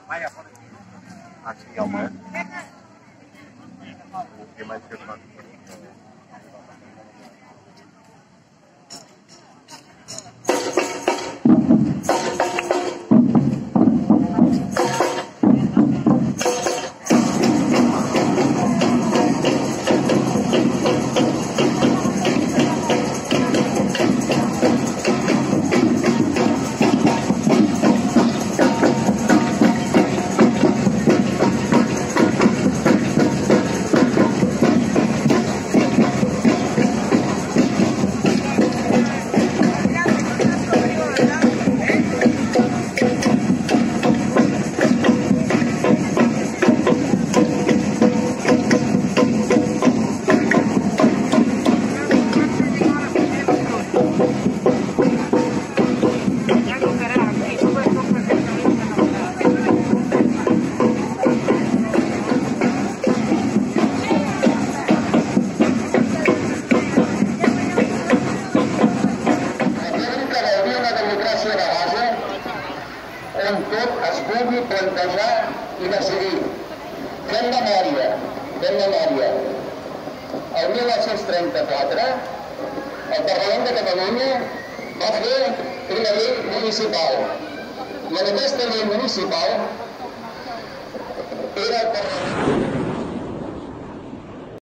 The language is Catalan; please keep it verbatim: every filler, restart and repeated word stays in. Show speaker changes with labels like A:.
A: Ah, sí, home. Què més que fan? On tot es pugui plantejar i decidir. Fem memòria, fem memòria. El mil nou-cents trenta-quatre, el Parlament de Catalunya va fer una llei municipal. I en aquesta llei municipal era el Parlament